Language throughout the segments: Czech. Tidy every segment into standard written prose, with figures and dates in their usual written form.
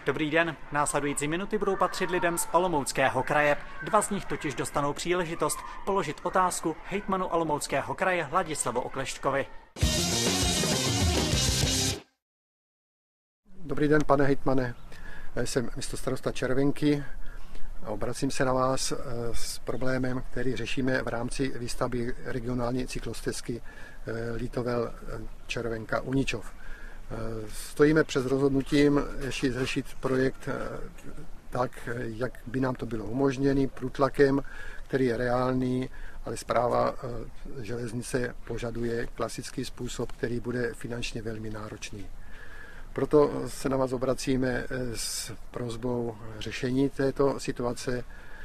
Dobrý den, následující minuty budou patřit lidem z Olomouckého kraje. Dva z nich totiž dostanou příležitost položit otázku hejtmanu Olomouckého kraje Ladislavu Oklešťkovi. Dobrý den, pane hejtmane. Jsem místostarosta Červenky a obracím se na vás s problémem, který řešíme v rámci výstavby regionální cyklostezky Litovel Červenka Uničov. Stojíme před rozhodnutím řešit projekt tak, jak by nám to bylo umožněno, průtlakem, který je reálný, ale správa železnice požaduje klasický způsob, který bude finančně velmi náročný. Proto se na vás obracíme s prosbou řešení této situace,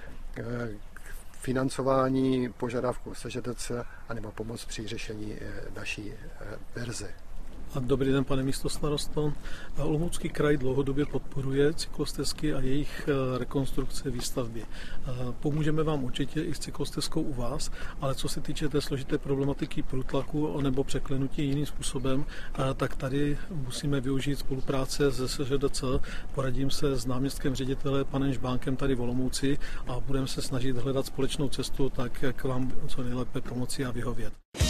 financování požadavků SŽDC anebo pomoc při řešení naší verze. Dobrý den, pane místostarosto. Olomoucký kraj dlouhodobě podporuje cyklostezky a jejich rekonstrukce výstavby. Pomůžeme vám určitě i s cyklostezkou u vás, ale co se týče té složité problematiky průtlaku nebo překlenutí jiným způsobem, tak tady musíme využít spolupráce se SŽDC. Poradím se s náměstkem ředitele panem Žbánkem tady v Olomouci a budeme se snažit hledat společnou cestu, tak jak vám co nejlépe pomoci a vyhovět.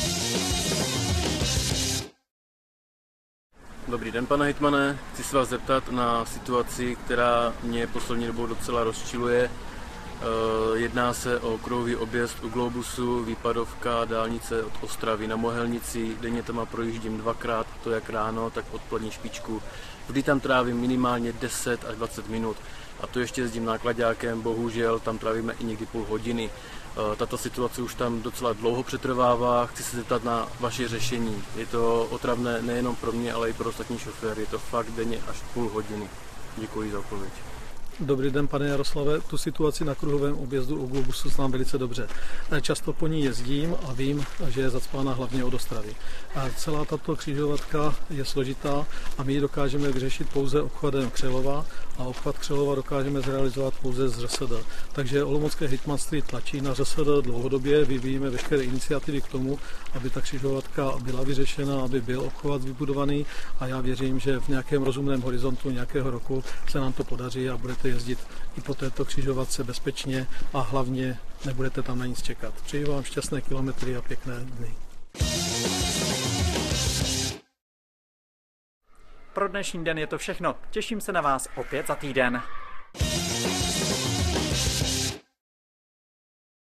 Dobrý den, pane hejtmane. Chci se vás zeptat na situaci, která mě poslední dobou docela rozčiluje. Jedná se o kruhový objezd u Globusu, výpadovka dálnice od Ostravy na Mohelnici. Denně tam projíždím dvakrát, to jak ráno, tak odpolední špičku. Vždy tam trávím minimálně 10 až 20 minut. A to ještě jezdím náklaďákem, bohužel tam trávíme i někdy půl hodiny. Tato situace už tam docela dlouho přetrvává, chci se zeptat na vaše řešení. Je to otravné nejenom pro mě, ale i pro ostatní šoféry. Je to fakt denně až půl hodiny. Děkuji za odpověď. Dobrý den, pane Jaroslave. Tu situaci na kruhovém objezdu u Globusu znám velice dobře. Často po ní jezdím a vím, že je zacpána hlavně od Ostravy. Celá tato křižovatka je složitá a my ji dokážeme vyřešit pouze obchodem Křelova a obchvat Křelova dokážeme zrealizovat pouze z ŘSD. Takže olomoucké hejtmanství tlačí na ŘSD dlouhodobě, vyvíjíme veškeré iniciativy k tomu, aby ta křižovatka byla vyřešena, aby byl obchvat vybudovaný a já věřím, že v nějakém rozumném horizontu nějakého roku se nám to podaří a budete jezdit i po této křižovatce bezpečně a hlavně nebudete tam na nic čekat. Přeji vám šťastné kilometry a pěkné dny. Pro dnešní den je to všechno. Těším se na vás opět za týden.